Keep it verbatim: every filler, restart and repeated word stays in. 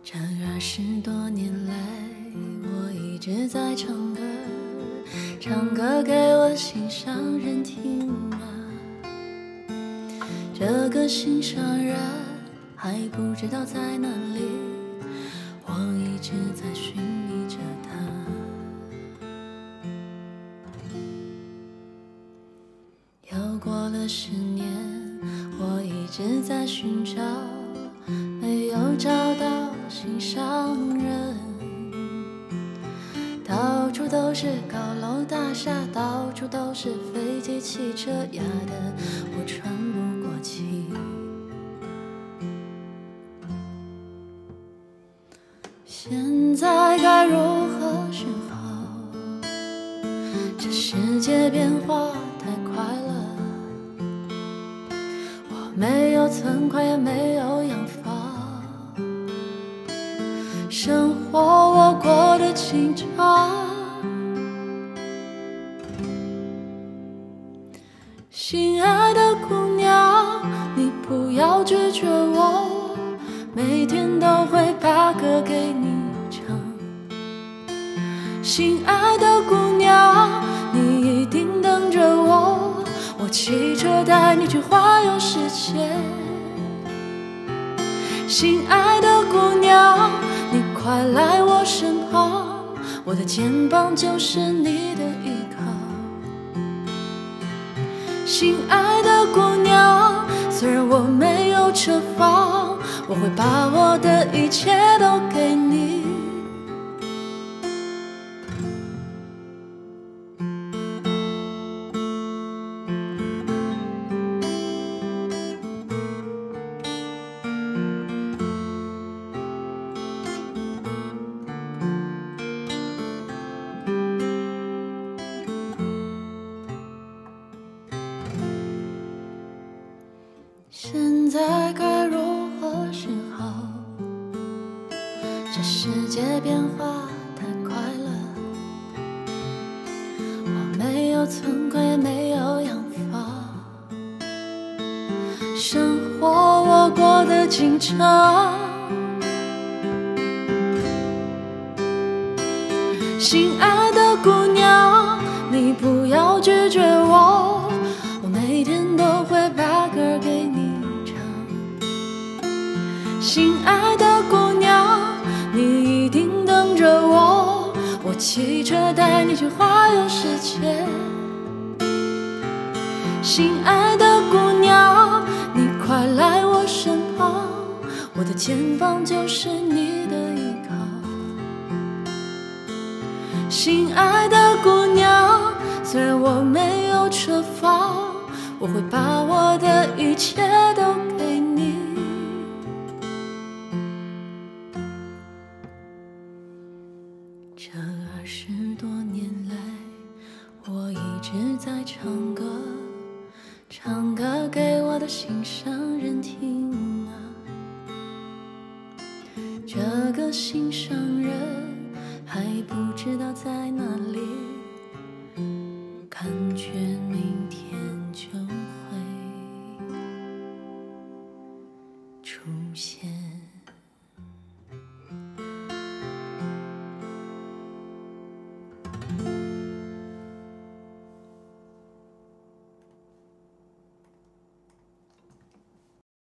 这二十多年来，我一直在唱歌，唱歌给我的心上人听啊。这个心上人还不知道在哪里，我一直在寻觅着他。又过了十年，我一直在寻找，没有找到心上人。到处都是高楼大厦，到处都是飞机汽车，压得我喘不过气。现在该如何是好？这世界变化太快了，我没有存款也没有洋房，生活我过得紧张。心爱的姑娘，你不要拒绝我，每天都会把歌给你唱。心爱的姑娘，你一定等着我，我骑车带你去环游世界。心爱的姑娘，你快来我身旁，我的肩膀就是你的依靠。心爱的姑娘，虽然我没有车房，我会把我的一切都给你。现在该如何是好？这世界变化太快了，我没有存款也没有洋房，生活我过得紧张。心爱的姑娘，你不要拒绝我，我每天都会把歌给你。心爱的姑娘，你一定等着我，我骑车带你去环游世界。心爱的姑娘，你快来我身旁，我的肩膀就是你的依靠。心爱的姑娘，虽然我没有车房，我会把我的一切都给你。这二十多年来，我一直在唱歌，唱歌给我的心上人听啊。这个心上人还不知道在哪里，感觉明天就会出现。